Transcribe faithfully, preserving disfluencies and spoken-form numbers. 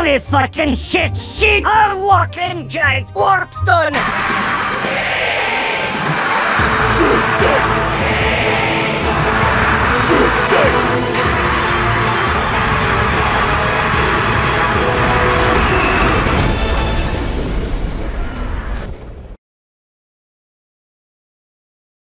Holy fucking shit, shit! A walking giant warp stone!